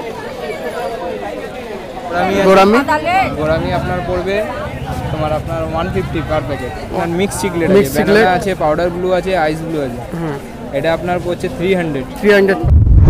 Gourami gourami আপনার পড়বে তোমার আপনার 150 পার প্যাকেট। আপনার মিক্স চিকলেট আছে, পাউডার ব্লু আছে, আইস ব্লু আছে। এটা আপনার পড়ছে 300।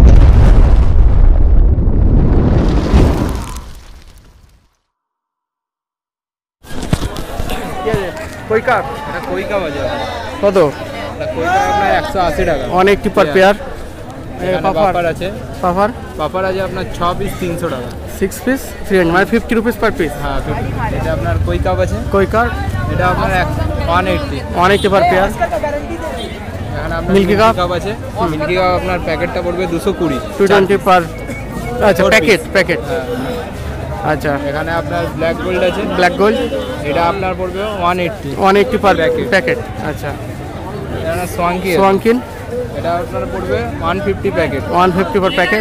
কই কাপ? এটা কই কাপ আছে কত? এটা কই কাপ আপনার 180 টাকা। 180 পার পেয়ার। পাপার আছে, পাপার আছে আপনার 6 পিস 300 টাকা। 6 পিস 300 মানে 50 রুপিস পার পিস। হ্যাঁ 50। এটা আপনার কই কাপ আছে, কই কাপ এটা আপনার 180 পার পেয়ার। এখানে আপনার মিল্কি কাপ আছে, মিল্কি কাপ আপনার প্যাকেটটা পড়বে 220। 220 পার। আচ্ছা প্যাকেট। হ্যাঁ আচ্ছা। এখানে আপনার ব্ল্যাক গোল্ড আছে, ব্ল্যাক গোল্ড এটা আপনার পড়বে 180 পার প্যাকেট। আচ্ছা। এটা সোয়াঙ্কিন, এটা আপনার পড়বে 150 প্যাকেট। 150 per packet.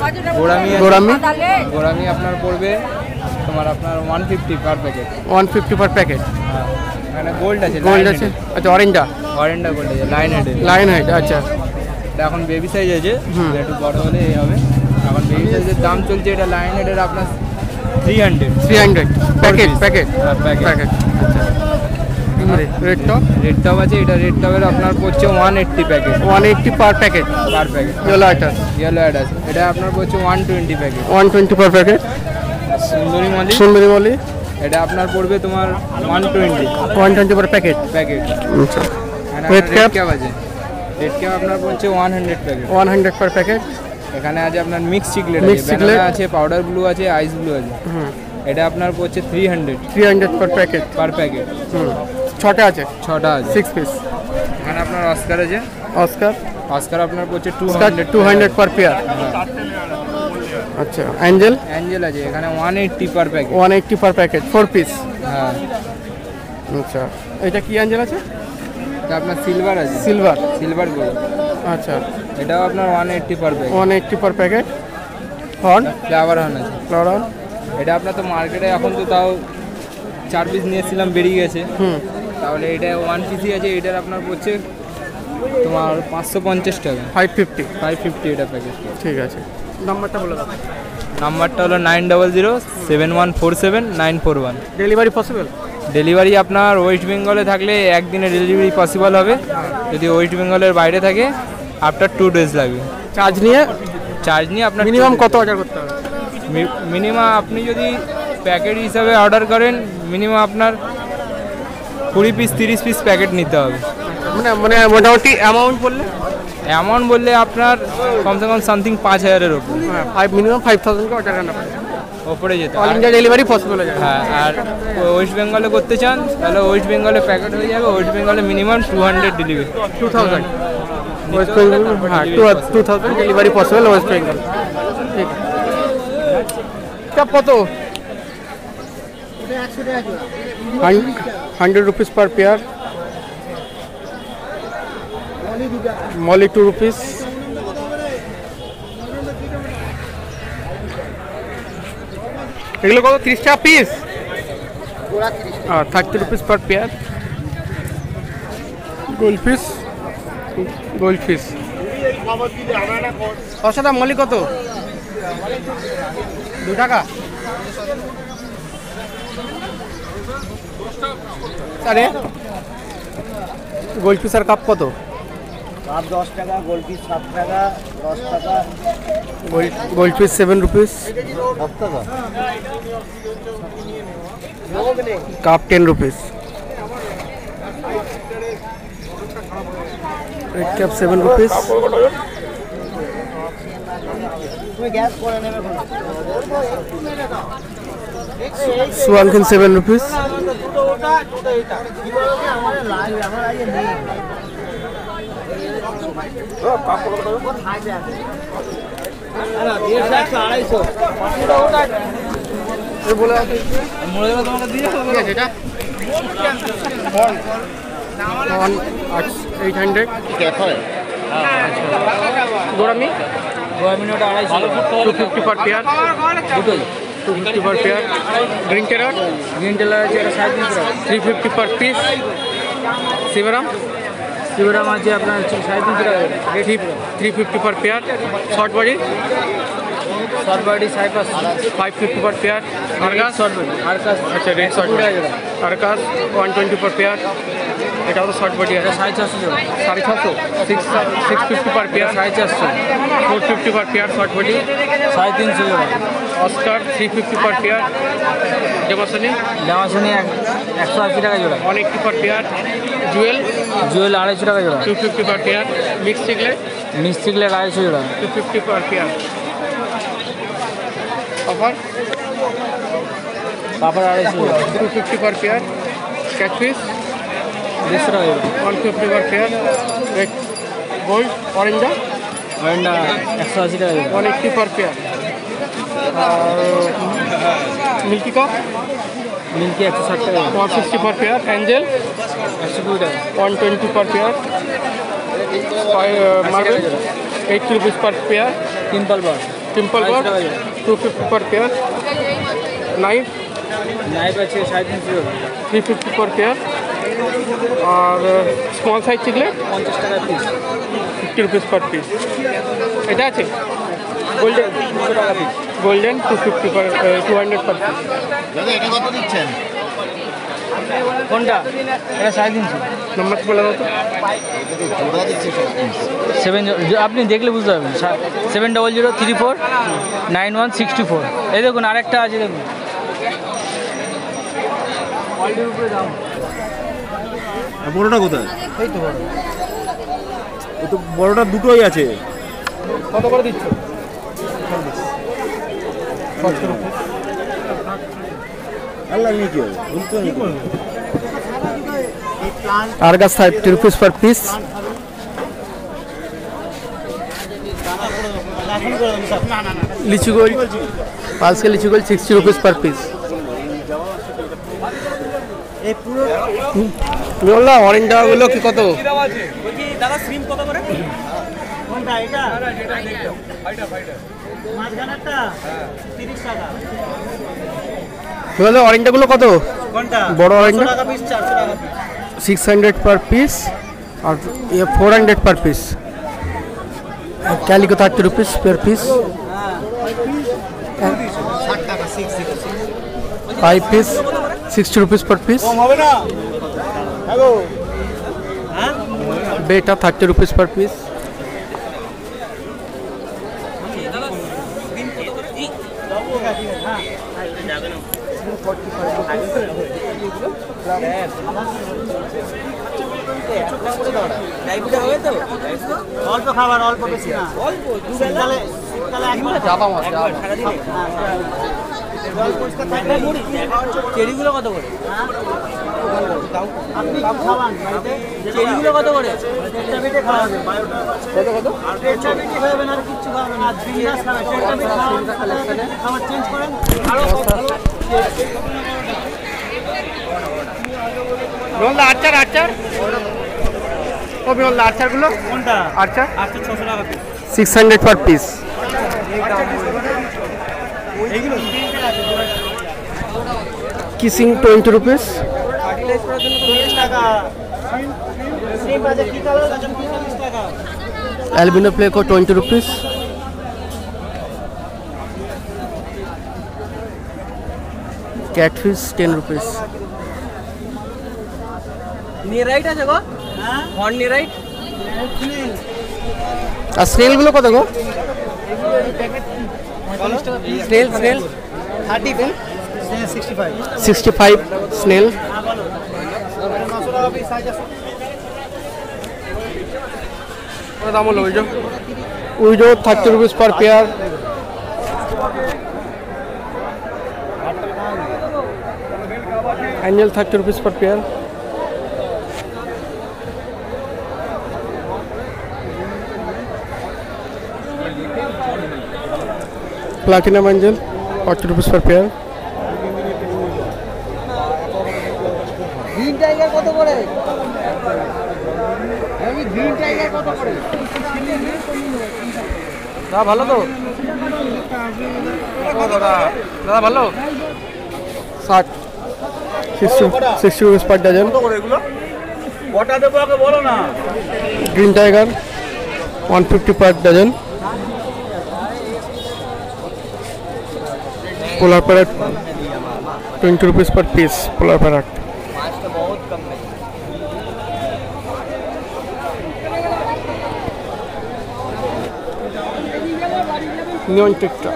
গোরামি আপনার পড়বে তোমার আপনার 150 পার প্যাকেট। 150 per packet. এখানে গোল্ড আছে। আচ্ছা অরেঞ্জা গোল্ড আছে, লাইন হেড। আচ্ছা। এটা এখন বেবি সাইজ আছে, একটু বড় হলে এই হবে। এখন বেবি সাইজের দাম চলছে, এটা লাইন হেডের আপনার 300 প্যাকেট। প্যাকেট। আচ্ছা। রেড টপ আছে, এটা রেড টপের আপনার পড়ছে 180 প্যাকেট। 180 per packet. ইয়েলো অ্যাড আছে, এটা আপনার পড়ছে 120 প্যাকেট। 120 per packet. সুন্দরী মলি, এটা আপনার পড়বে তোমার 120 পার প্যাকেট। আচ্ছা। রেড ক্যাপ আছে, রেড ক্যাপ আপনার পড়ছে 100 প্যাকেট। 100 পার প্যাকেট। এখানে আছে আপনার মিক্স চিকলেট আছে, পাউডার ব্লু আছে, আইস ব্লু আছে। এটা আপনার পড়ছে 300 পার প্যাকেট। ছটা আছে 6 পিস। এখানে আপনার অস্কার আছে, অস্কার আপনার পড়ছে 200 পার পেয়ার। আচ্ছা। অ্যাঞ্জেল আছে, এখানে 180 per packet. 180 per packet 4 piece. হ্যাঁ। আচ্ছা। এটা কি অ্যাঞ্জেল আছে? এটা আপনার সিলভার আছে, সিলভার গোল্ড। আচ্ছা। এটাও আপনার 180 per packet. 180 per packet. Horn flower horn আছে। এটা আপনার তো মার্কেটে এখন তো তাও 4 পিস নিয়েছিলাম, বেরিয়ে গেছে। তাহলে এটা 1 পিসই আছে, এটার আপনার পড়ছে তোমার 550 টাকা। 550 এটা প্যাকেট। ঠিক আছে। নাম্বারটা বলে দাও। নাম্বারটা হলো 9007147941। Delivery possible? ডেলিভারি আপনার ওয়েস্ট বেঙ্গলে থাকলে একদিনে ডেলিভারি পসিবল হবে। যদি ওয়েস্ট বেঙ্গলের বাইরে থাকে আফটার 2 ডেজ লাগবে। চার্জ নিয়ে আপনার মিনিমাম কত অর্ডার করতে হবে? মিনিমাম আপনি যদি প্যাকেট হিসাবে অর্ডার করেন, মিনিমাম আপনার 20 পিস 30 পিস প্যাকেট নিতে হবে। মানে মোটামুটি অ্যামাউন্ট বললে আপনার কমসে কম সামথিং 5000-এর ওপর। মিনিমাম 5000 কে অর্ডার করতে ওপরে যেতে অল ইন্ডিয়া ডেলিভারি পসিবল হয়ে যাবে। হ্যাঁ। আর ওয়েস্ট বেঙ্গলে করতে চান তাহলে ওয়েস্ট বেঙ্গলে প্যাকেট হয়ে যাবে। ওয়েস্ট বেঙ্গলে মিনিমাম 200 ডেলিভারি। 2000 ওয়েস্ট বেঙ্গল। হ্যাঁ 2000 ডেলিভারি পসিবল ওয়েস্ট বেঙ্গল। ঠিক আছে। কত? 100 rupees per pair. Molly 2 rupees. এগুলো কত? 30 টাকা piece. 30 rupees per pair. Gold fish. অসাদা মলি কত? 2 টাকা। আরে গোল্ড ফিশ আর কাপ কত? কাপ 10 টাকা, গোল্ড ফিশ 7 টাকা, 10 টাকা। Gold fish 7 rupees। Cup 10 rupees। Red cap 7 rupees। সোয়ানকিন 7 rupees। Gourami 250 per pair। 250 per pair। Green টেলার আছে 350 per piece। শিবরাম আছে আপনার 350 টাকা। 350 per pair। Short body short body সাইপাস 550 per pair. Argas, short body আর কাজ अच्छा red short Argas 120 per pair. এটাও তো শর্ট বডি আছে 450 জোড়া 450 650 per pair. 450 450 per pair short body 350 জোড়া অস্কার 350 per pair. জেমাসনি জামাশনি 180 টাকা জোড়া 180 per pair. জুয়েল জুয়েল 250 টাকা জোড়া 250 per pair. মিক্স চিকলে মিস্ত্রিকলে 250 জোড়া 250 per pair. অফার পাপড় 250 জোড়া 250 per pair. ক্যাটফিশ 150 টাকা জোড়া 150 per pair. গোল্ড অরেঞ্জা ওয়েন্ডা 180 টাকা জোড়া 180 per pair. আর মিল্কি কাপ মিল্কি 160 টাকা জোড়া 160 per pair. অ্যাঞ্জেল 120 টাকা 120 per pair. Marble 80 rupees per pair. টিম্পল বার Simple bird 250 per pair. Knife knife আছে 350 জোড়া 350 per pair. আর স্মল সাইজ চিকলে 50 টাকা পিস 50 rupees per piece. এটা আছে গোল্ডেন 200 টাকা piece golden 250 per 200 per piece. দাদা এটা কত দিচ্ছেন? কোনটা এটা 350 নম্বর বলে দাও তো জোড়া দিচ্ছে 7 আপনি দেখলে বুঝতে পারবেন 7003491624 এই দেখুন আরেকটা আছে দেখুন কোয়ালিটির উপরে দাম বড়টা কোথায়? এই তো বড় ও তো বড়টা দুটোই আছে। কত করে দিচ্ছ? আল্লাহ নিয়ে কি হবে? বলতে নিয়ে করবে। Argas 30 rupees per piece. লিচু গোল্ড পালসকে লিচু গোল্ড 60 rupees per piece. এই পুরো বললাম অরেঞ্জগুলো কি কত? দাদা সিম কত করে? কোনটা এটা? মাঝখানেরটা 30 টাকা। বললাম অরেঞ্জগুলো কত? কোনটা? বড় অরেঞ্জ 400 টাকা পিস 400 টাকা পিস। 600 per piece और ये 400 per piece. Calico 30 rupees per piece. 60 টাকা 60 5 piece 60 rupees per piece. হবে না? হ্যালো হ্যাঁ बेटा 30 rupees per piece. অল্প খাবার অল্প বেশি না অল্প শীতকালে একবার জাবা মাছ চেরিগুলো কত করে আপনি কি খাওয়ান বাড়িতে চেরিগুলো কত করে একটা বেটে খাওয়াবেন কত কত আর একটা বেটে খাওয়াবেন আর কিছু খাওয়াবেন আর বিন্দাস খাবেন একটা বেটে খাওয়াবেন খাবার চেঞ্জ করেন আরো বললা আচার আচার ও বললা আচারগুলো কোনটা আচার 600 টাকা পিস 600 per piece. এইগুলো Kissing 20 rupees. ফার্টিলাইজ করার জন্য 30 টাকা সিম বাজে কি কালার আছে 30 টাকা Albino Pleco 20 rupees. Catfish 10 rupees. নিয়ে রাইট আছে গো হ্যাঁ হর্ন নিয়ে রাইট আর স্নেলগুলো কত গো? Snail snail 30 piece 65 65 snail. 900 টাকা পিস সাইজ আছে কত দাম হলো widow? Widow 30 rupees per pair. Angel 30 rupees per pair. Platinum Angel 40 rupees per pair. Green tiger কত করে আমি গ্রিন টাইগার কত করে দাদা ভালো তো? দাদা ভালো 60 60 rupees per dozen. কত করে এগুলো কটা দেবো আগে বলো না Green Tiger 150 per dozen. Polar parrot 20 rupees per piece polar parrot. Neon টেকটা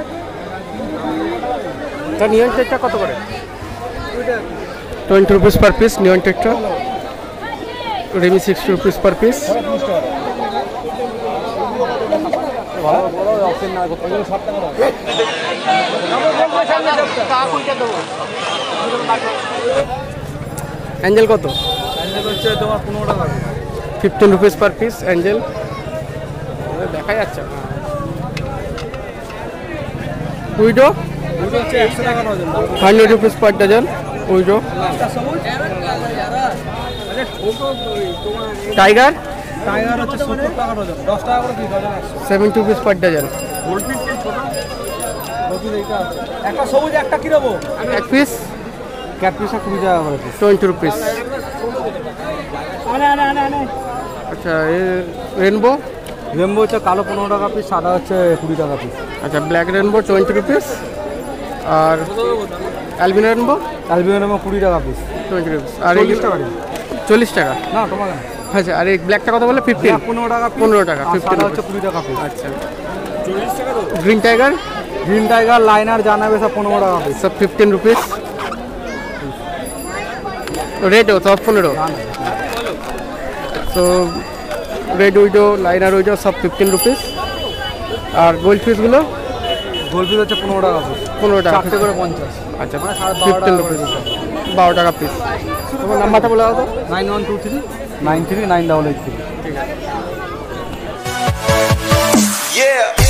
নিয়ন টেকটা কত করে? 20 rupees per piece neon tetra. रेमी 60 रुपीज़ पर पीस। एंजल कत? তোমার 15 টাকা 15 रुपीज़ पर पीस एंजल देखा যাচ্ছে। উইডো 100 টাকা dozen 100 rupees per dozen widow. Tiger tiger হচ্ছে 70 টাকা ডজন 10 টাকা করে piece dozen 70 rupees per dozen. একটা সবুজ একটা কি দেবো? एक पीस ক্যাটফিশটা 20 টাকা করে পিস 20 रुपीज़। अच्छा ये रेनबो রেমবো হচ্ছে কালো 15 টাকা পিস, সাদা হচ্ছে 20 টাকা পিস। अच्छा ब्लैक रेनबो 20 रुपीज़ और अल्बिनो रेनबो অ্যালবিনো 20 টাকা পিস 20 रुपीज़ और 40 টাকা 40 টাকা। না তোমার अच्छा अरे ब्लैक টাকা কত বলে? 15 15 টাকা 15 টাকা 15 15 হচ্ছে 20 টাকা পিস। अच्छा 40 টাকা। ग्रीन टाइगर গ্রিন টাইগার লাইনার জানাবে সব 15 টাকা পিস। सब 15 रुपीज़। रेड हो सब 15। तो रेड उइडो लाइनार उइडो सब 15 रुपीज़ और गोल्ड फिशগুলো গোলপিস হচ্ছে 15 টাকা পিস 15 টাকা। 4 করে 50। अच्छा মানে 12.5 15 रुपीज़ 12 টাকা পিস। তোমার নাম্বারটা বলে দাও তো। 9123 93 9883। ঠিক আছে। Yeah.